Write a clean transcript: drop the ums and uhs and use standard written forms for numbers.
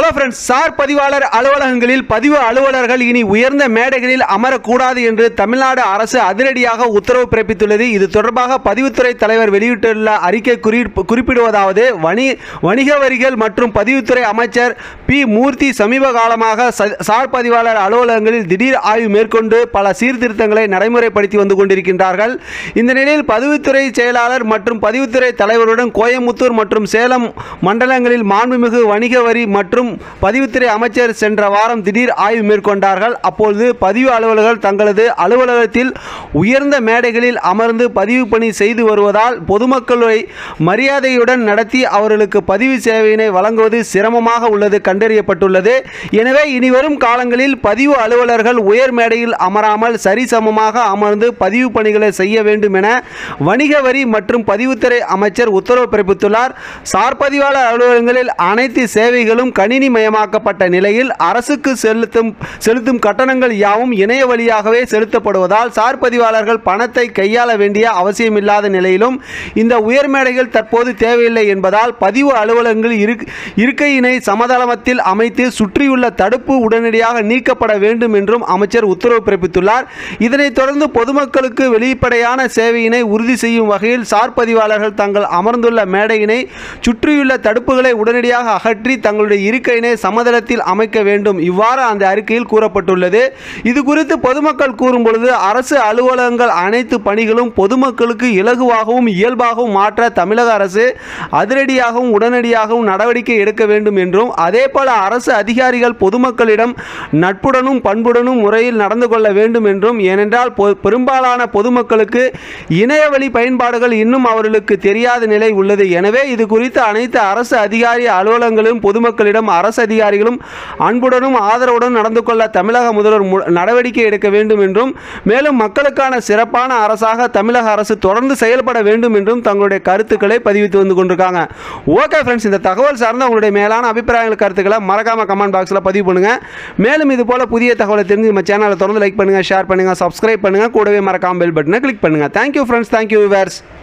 Hello friends, sir பதிவாளர் அலுவலகங்களில் பதிவு அலுவலர்கள் இனி உயர்ந்த மேடைகளில் அமரக்கூடாது என்று தமிழ்நாடு அரசு அதிரடியாக உத்தரவு பிறப்பித்துள்ளது. இது தொடர்பாக பதிவுத்துறை தலைவர் வெளியிட்டுள்ள அறிக்கை குறிப்பிடுவதாவது, வணிக வரிகள் மற்றும் பதிவுத்துறை அமைச்சர் பி மூர்த்தி சமீப காலமாக சார் பதிவாளர் அலுவலகங்களில் திடீர் ஆய்வு மேற்கொண்டு பல சீர்திருத்தங்களை நடைமுறைப்படுத்தி வந்து கொண்டிருக்கின்றார்கள். இந்த நிலையில் பதிவுத்துறை செயலாளர் மற்றும் பதிவுத்துறை தலைவருடன் கோயமுத்தூர் மற்றும் சேலம் மண்டலங்களில் மாண்புமிகு வணிக வரி மற்றும் பதிவுத்துறை அமைச்சர் சென்ற வாரம் திடீர் ஆய்வு மேற்கொண்டார்கள். அப்பொழுது பதிவு அலுவலர்கள் தங்களது அலுவலகத்தில் உயர்ந்த மேடைகளில் அமர்ந்து பதிவு பணி செய்து வருவதால் பொதுமக்களை மரியாதையுடன் நடத்தி அவர்களுக்கு பதிவு சேவையினை வழங்குவது சிரமமாக உள்ளது கண்டறியப்பட்டுள்ளது. எனவே இனிவரும் காலங்களில் பதிவு அலுவலர்கள் உயர் மேடையில் அமராமல் சரிசமமாக அமர்ந்து பதிவு பணிகளை செய்ய வேண்டும் என வணிக வரி மற்றும் பதிவுத்துறை அமைச்சர் உத்தரவு பிறப்பித்துள்ளார். சார் பதிவாளர் அலுவலகங்களில் அனைத்து சேவைகளும் கணினிமயமாக்கப்பட்ட நிலையில் அரசுக்கு செலுத்தும் கட்டணங்கள் யாவும் இணைய வழியாகவே செலுத்தப்படுவதால் சார் பதிவாளர்கள் பணத்தை கையாள வேண்டிய அவசியமில்லாத நிலையிலும் இந்த உயர் மேடைகள் தற்போது தேவையில்லை என்பதால் பதிவு அலுவலகங்கள் இருக்கையினை சமதளத்தில் அமைத்து சுற்றியுள்ள தடுப்பு உடனடியாக நீக்கப்பட வேண்டும் என்றும் அமைச்சர் உத்தரவு பிறப்பித்துள்ளார். இதனைத் தொடர்ந்து பொதுமக்களுக்கு வெளிப்படையான சேவையினை உறுதி செய்யும் வகையில் சார் பதிவாளர்கள் தங்கள் அமர்ந்துள்ள மேடையினை சுற்றியுள்ள தடுப்புகளை உடனடியாக அகற்றி தங்களுடைய இருக்கையினை சமதளத்தில் அமைக்க வேண்டும். இவ்வாறு அந்த அறிக்கையில் கூறப்பட்டுள்ளது. இது குறித்து பொதுமக்கள் கூறும் பொழுது, அரசு அலுவலகங்கள் அனைத்து பணிகளும் பொதுமக்களுக்கு இலகுவாகவும் இயல்பாகவும் மாற்ற தமிழக அரசு அதிரடியாகவும் உடனடியாகவும் நடவடிக்கை எடுக்க வேண்டும் என்றும், அதேபோல அரசு அதிகாரிகள் பொதுமக்களிடம் நட்புடனும் பண்புடனும் முறையில் நடந்து கொள்ள வேண்டும் என்றும், ஏனென்றால் பெரும்பாலான பொதுமக்களுக்கு இணையவழி பயன்பாடுகள் இன்னும் அவர்களுக்கு தெரியாத நிலை உள்ளது. எனவே இது குறித்து அனைத்து அரசு அதிகாரி அலுவலகங்களிலும் பொதுமக்களிடம் அரசு அதிகாரிகளும் அன்புடனும் ஆதரவுடன் நடந்து கொள்ள தமிழக முதல்வர் நடவடிக்கை எடுக்க வேண்டும் என்றும், மேலும் மக்களுக்கான சிறப்பான அரசாக தமிழக அரசு தொடர்ந்து செயல்பட வேண்டும் என்றும் தங்களுடைய கருத்துக்களை பதிவித்து வந்து கொண்டிருக்காங்க. ஓகே ஃப்ரெண்ட்ஸ், இந்த தகவல் சார்ந்த உங்களுடைய மேலான அபிப்பிராயங்கள் கருத்துக்களை மறக்காம கமெண்ட் பாக்ஸில் பதிவு பண்ணுங்க. மேலும் இது போல புதிய தகவலை தெரிஞ்சு நம்ம சேனலை தொடர்ந்து லைக் பண்ணுங்க, ஷேர் பண்ணுங்க, சப்ஸ்கிரைப் பண்ணுங்க, கூடவே மறக்காம பெல் பட்டனை கிளிக் பண்ணுங்க. Thank you friends, thank you viewers.